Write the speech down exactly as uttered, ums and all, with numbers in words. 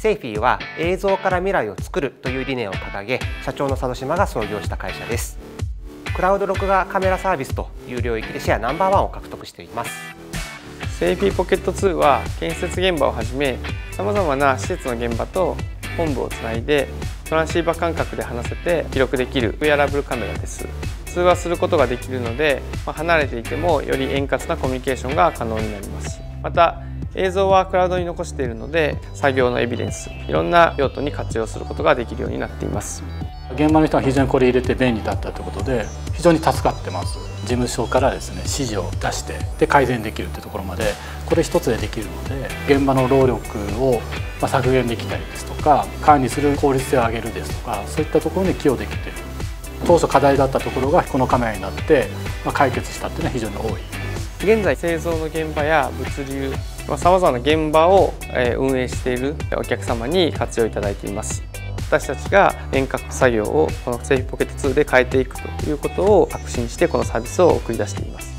セイフィーは映像から未来を作るという理念を掲げ、社長の佐渡島が創業した会社です。クラウド録画カメラサービスという領域でシェアナンバーワンを獲得しています。 セイフィーポケットツーは建設現場をはじめさまざまな施設の現場と本部をつないでトランシーバー感覚で話せて記録できるウェアラブルカメラです。通話することができるので、まあ、離れていてもより円滑なコミュニケーションが可能になります。また映像はクラウドに残しているので作業のエビデンス、いろんな用途に活用することができるようになっています。 現場の人は非常にこれ入れて便利だったということで非常に助かってます。事務所からですね指示を出してで改善できるというところまでこれ一つでできるので現場の労力をまあ削減できたりですとか管理する効率性を上げるですとかそういったところに寄与できている。当初課題だったところがこのカメラになってまあ解決したっていうのは非常に多い。 現在製造の現場や物流さまざまな現場を運営しているお客様に活用いただいています。私たちが遠隔作業をこのセイフィーポケットツーで変えていくということを確信してこのサービスを送り出しています。